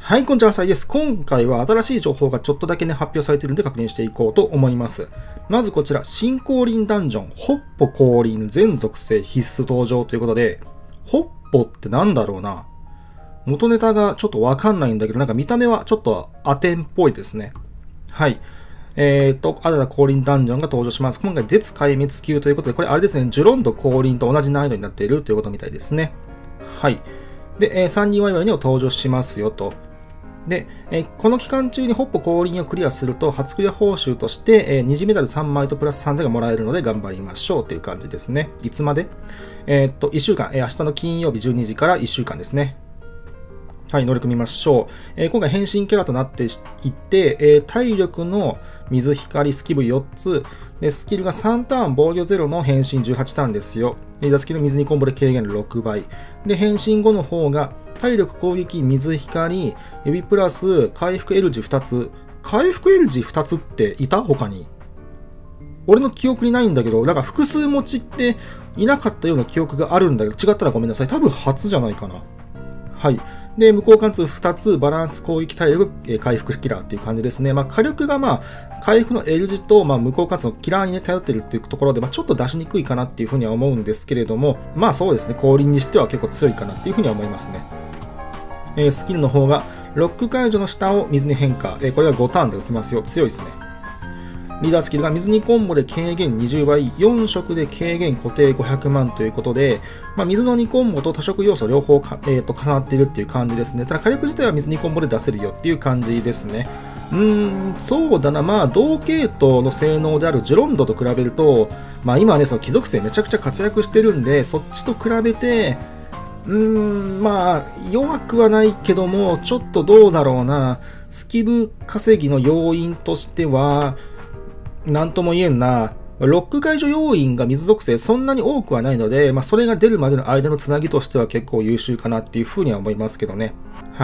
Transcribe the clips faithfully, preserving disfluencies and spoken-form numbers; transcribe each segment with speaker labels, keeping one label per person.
Speaker 1: はい、こんにちは、浅井です。今回は新しい情報がちょっとだけね、発表されているので確認していこうと思います。まずこちら、新降臨ダンジョン、ホッポ降臨全属性必須登場ということで、ホッポってなんだろうな。元ネタがちょっとわかんないんだけど、なんか見た目はちょっとアテンっぽいですね。はい。えーと、新たな降臨ダンジョンが登場します。今回、絶壊滅級ということで、これあれですね、ジュロンド降臨と同じ難易度になっているということみたいですね。はい。で、えー、さんにんワイワイにも登場しますよと。で、えー、この期間中にホッポ降臨をクリアすると、初クリア報酬として、えー、二次メダルさんまいとプラスさんぜんがもらえるので頑張りましょうという感じですね。いつまでえー、っと、いっしゅうかん、えー、明日の金曜日じゅうにじからいっしゅうかんですね。はい、乗り組みましょう。えー、今回変身キャラとなっていって、えー、体力の水光スキブよっつ、でスキルがさんターン防御ゼロの変身じゅうはちターンですよ。リーダースキル水にコンボで軽減ろくばい。で、変身後の方が体力攻撃水光、指プラス回復 L 字ふたつ。回復 L 字ふたつっていた他に。俺の記憶にないんだけど、なんか複数持ちっていなかったような記憶があるんだけど、違ったらごめんなさい。多分初じゃないかな。はい。で、無効貫通ふたつ、バランス攻撃体力、えー、回復キラーっていう感じですね。まあ、火力がまあ、回復の L 字と、まあ、無効貫通のキラーにね、頼ってるっていうところで、まあ、ちょっと出しにくいかなっていうふうには思うんですけれども、まあそうですね、降臨にしては結構強いかなっていうふうには思いますね。えー、スキルの方が、ロック解除の下を水に変化。えー、これがごターンで起きますよ。強いですね。リーダースキルが水にコンボで軽減にじゅうばい、よん色で軽減固定ごひゃくまんということで、まあ、水のにコンボと多色要素両方か、えー、と重なっているっていう感じですね。ただ火力自体は水にコンボで出せるよっていう感じですね。うーん、そうだな、まあ同系統の性能であるジュロンドと比べると、まあ今はね、その貴族性めちゃくちゃ活躍してるんで、そっちと比べて、うーん、まあ弱くはないけども、ちょっとどうだろうな、スキブ稼ぎの要因としては、なんとも言えんな。ロック解除要因が水属性そんなに多くはないので、まあ、それが出るまでの間のつなぎとしては結構優秀かなっていうふうには思いますけどね。はい。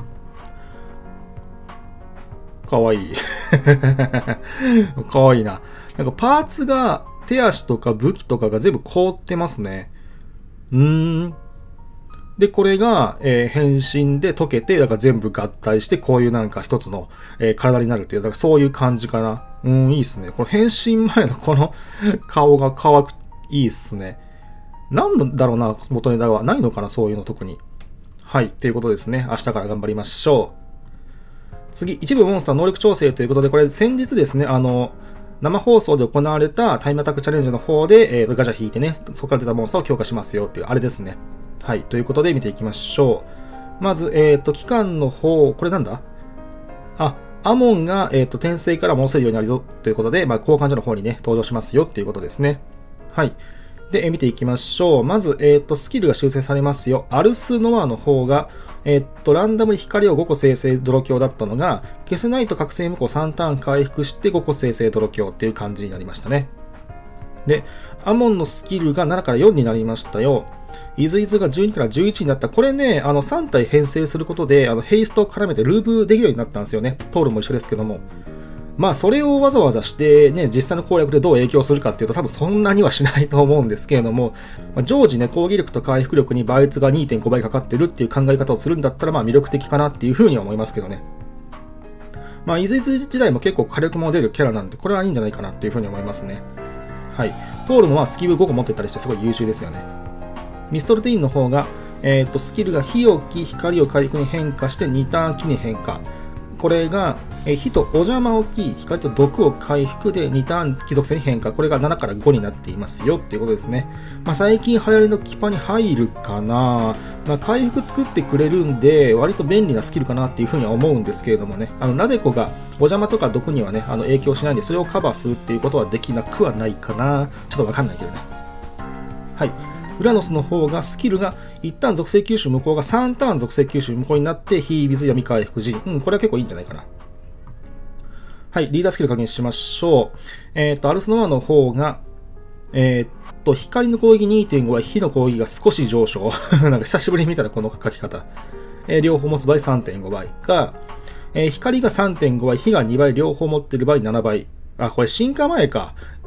Speaker 1: かわいい。かわいいな。なんかパーツが手足とか武器とかが全部凍ってますね。うーん。で、これが、えー、変身で溶けて、だから全部合体して、こういうなんか一つの、えー、体になるっていう、だからそういう感じかな。うん、いいっすね。この変身前のこの顔が可愛く、いいっすね。なんだろうな、元ネタは。ないのかな、そういうの特に。はい、ということですね。明日から頑張りましょう。次、一部モンスター能力調整ということで、これ先日ですね、あの、生放送で行われたタイムアタックチャレンジの方で、えー、ガチャ引いてね、そこから出たモンスターを強化しますよっていう、あれですね。はい。ということで見ていきましょう。まず、えっと、期間の方、これなんだあ、アモンが、えっと、転生から戻せるようになるぞということで、まあ、交換所の方にね、登場しますよっていうことですね。はい。で、え見ていきましょう。まず、えっと、スキルが修正されますよ。アルスノアの方が、えっと、ランダムに光をごこ生成泥鏡だったのが、消せないと覚醒無効さんターン回復してごこ生成泥鏡っていう感じになりましたね。で、アモンのスキルがななからよんになりましたよ。イズイズがじゅうにからじゅういちになった。これね、あのさん体編成することで、あのヘイストを絡めてループできるようになったんですよね。トールも一緒ですけども。まあ、それをわざわざして、ね、実際の攻略でどう影響するかっていうと、多分そんなにはしないと思うんですけれども、まあ、常時ね、攻撃力と回復力に倍率が にてんご 倍かかってるっていう考え方をするんだったら、まあ、魅力的かなっていうふうには思いますけどね。まあ、イズイズ時代も結構火力も出るキャラなんで、これはいいんじゃないかなっていうふうに思いますね。はい。トールもまあスキルごこ持ってたりして、すごい優秀ですよね。ミストルテインの方が、えー、とスキルが火を木、光を回復に変化してにターン木に変化。これが、えー、火とお邪魔を木、光と毒を回復でにターン木属性に変化。これがななからごになっていますよっていうことですね。まあ、最近流行りのキパに入るかな。まあ、回復作ってくれるんで、割と便利なスキルかなっていうふうには思うんですけれどもね。あの、なでこがお邪魔とか毒にはね、あの影響しないんで、それをカバーするっていうことはできなくはないかな。ちょっとわかんないけどね。はい。ウラノスの方がスキルが一旦属性吸収無効がさんターン属性吸収無効になって火水闇回復時。うん、これは結構いいんじゃないかな。はい、リーダースキル確認しましょう。えっと、アルスノアの方が、えっと、光の攻撃 にてんご 倍、火の攻撃が少し上昇。なんか久しぶりに見たらこの書き方。えー、両方持つ場合 さんてんご 倍が、えー、光が さんてんご 倍、火がにばい、両方持ってる場合ななばい。あ、これ進化前か。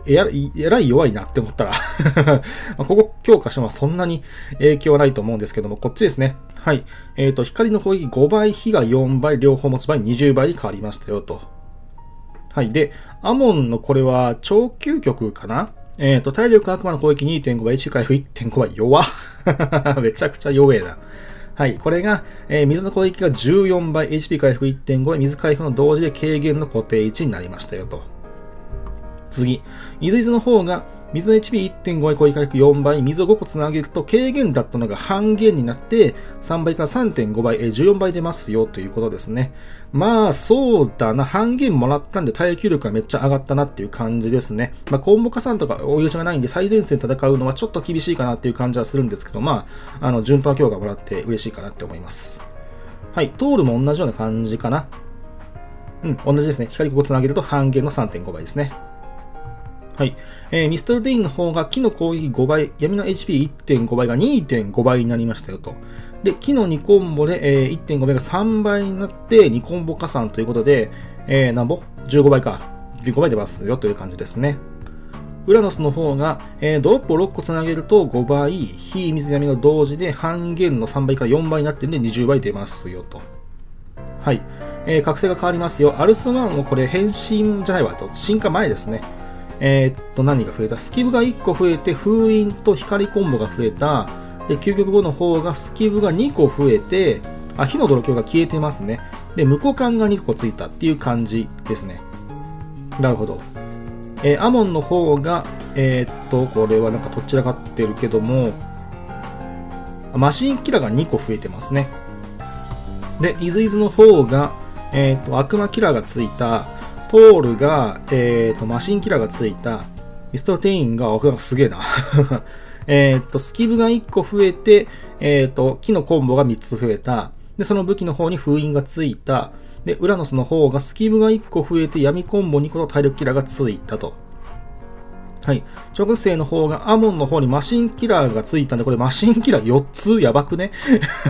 Speaker 1: えらい、えらい弱いなって思ったらまあここ強化してもそんなに影響はないと思うんですけども、こっちですね。はい。えっと、光の攻撃ごばい、火がよんばい、両方持つ場合にじゅうばいに変わりましたよと。はい。で、アモンのこれは超究極かな。えっと、体力悪魔の攻撃 にてんごばい、エイチピー 回復 いってんごばい、弱めちゃくちゃ弱えな。はい。これが、えー、水の攻撃がじゅうよんばい、エイチピー 回復 いってんごばい、水回復の同時で軽減の固定いちになりましたよと。次。水水の方が、水の エイチピーいってんご 倍、攻撃回復よんばい、水をごこつなげると軽減だったのが半減になって、さんばいから さんてんごばい、じゅうよんばい出ますよということですね。まあ、そうだな。半減もらったんで耐久力がめっちゃ上がったなっていう感じですね。まあ、コンボ加算とか追い打ちがないんで、最前線で戦うのはちょっと厳しいかなっていう感じはするんですけど、まあ、あの、順当な強化もらって嬉しいかなって思います。はい。トールも同じような感じかな。うん、同じですね。光ここつなげると半減の さんてんごばいですね。はい。えー、ミストルデインの方が木の攻撃ごばい、闇の エイチピーいってんごばいが にてんごばいになりましたよと。で、木のにコンボで、えー、いってんごばいがさんばいになってにコンボ加算ということで、えー、なんぼ ?じゅうごばいか。じゅうごばい出ますよという感じですね。ウラノスの方が、えー、ドロップをろっこつなげるとごばい、火、水、闇の同時で半減のさんばいからよんばいになってるんでにじゅうばい出ますよと。はい。えー、覚醒が変わりますよ。アルスワンもこれ変身じゃないわと。進化前ですね。えー、っと、何が増えた？スキブがいっこ増えて、封印と光コンボが増えた。で、究極後の方がスキブがにこ増えて、あ、火の泥鏡が消えてますね。で、無効感がにこついたっていう感じですね。なるほど。えー、アモンの方が、えー、っと、これはなんかどちらかってるけども、マシンキラーがにこ増えてますね。で、イズイズの方が、えー、っと、悪魔キラーがついた、トールが、えっと、マシンキラーがついた、ミストテインが、あ、すげえな。えっと、スキブがいっこ増えて、えっと、木のコンボがみっつ増えた。で、その武器の方に封印がついた。で、ウラノスの方がスキブがいっこ増えて、闇コンボにこと体力キラーがついたと。はい。小学生の方が、アモンの方にマシンキラーがついたんで、これマシンキラーよっつやばくね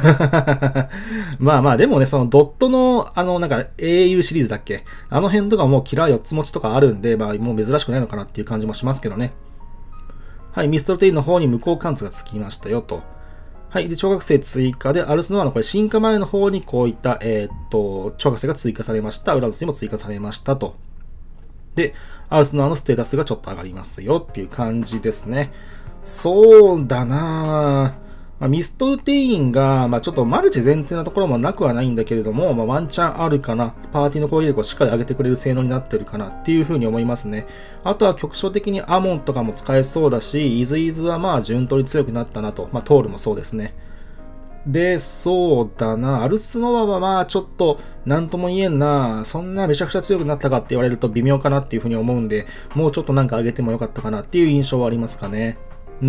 Speaker 1: まあまあ、でもね、そのドットの、あの、なんか英雄シリーズだっけ？あの辺とかもうキラーよっつ持ちとかあるんで、まあもう珍しくないのかなっていう感じもしますけどね。はい。ミストルテインの方に無効貫通がつきましたよと。はい。で、小学生追加で、アルスノアのこれ進化前の方にこういった、えー、っと、小学生が追加されました。ウラノスにも追加されましたと。で、アルスノアのステータスがちょっと上がりますよっていう感じですね。そうだなぁ。まあ、ミストルテインが、まあ、ちょっとマルチ前提なところもなくはないんだけれども、まあ、ワンチャンあるかな。パーティーの攻撃力をしっかり上げてくれる性能になってるかなっていうふうに思いますね。あとは局所的にアモンとかも使えそうだし、イズイズはまあ順当に強くなったなと。まあ、トールもそうですね。で、そうだな。アルスノアはまあちょっとなんとも言えんな。そんなめちゃくちゃ強くなったかって言われると微妙かなっていうふうに思うんで、もうちょっとなんか上げてもよかったかなっていう印象はありますかね。うん。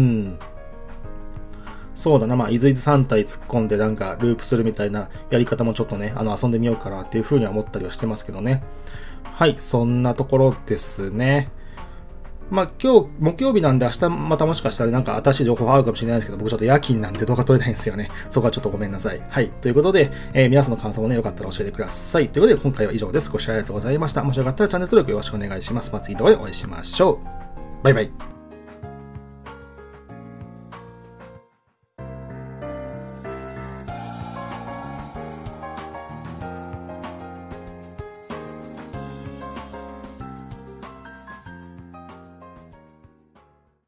Speaker 1: そうだな。まあ、イズイズさん体突っ込んでなんかループするみたいなやり方もちょっとね、あの遊んでみようかなっていうふうには思ったりはしてますけどね。はい。そんなところですね。まあ今日、木曜日なんで明日またもしかしたらなんか新しい情報があるかもしれないですけど、僕ちょっと夜勤なんで動画撮れないんですよね。そこはちょっとごめんなさい。はい。ということで、えー、皆さんの感想もね、よかったら教えてください。ということで、今回は以上です。ご視聴ありがとうございました。もしよかったらチャンネル登録よろしくお願いします。また次の動画でお会いしましょう。バイバイ。